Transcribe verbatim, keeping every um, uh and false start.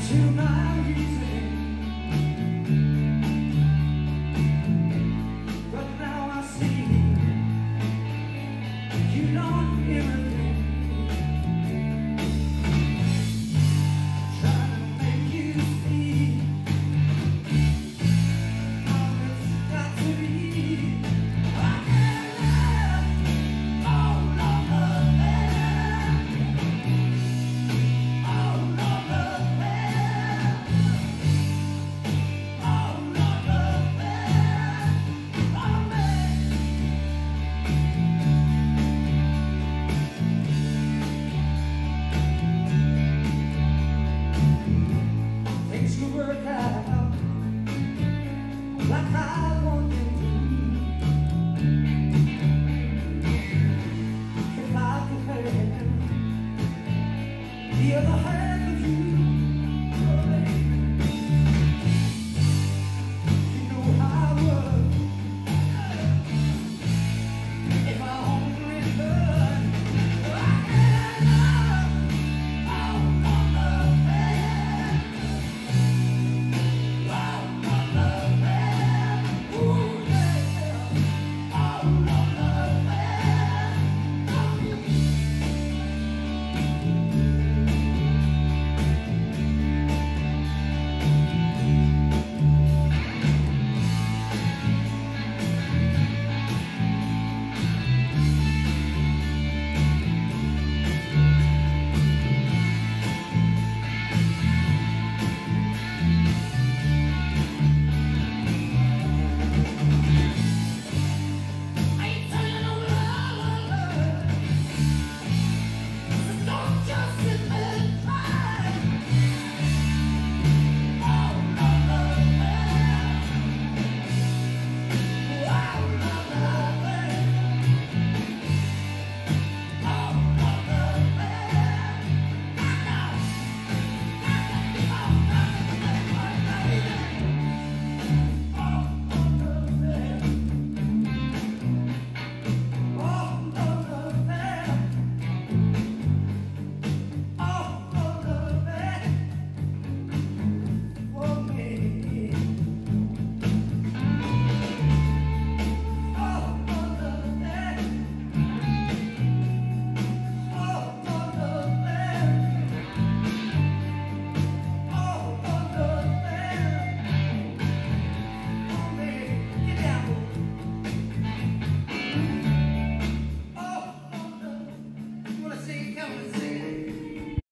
to my reason, but now I see you know everything. Trying to make you see how it's got to be. I can't let all over there, all over there, all over there, oh man. Things could work out like I want them to, if I could have the other half.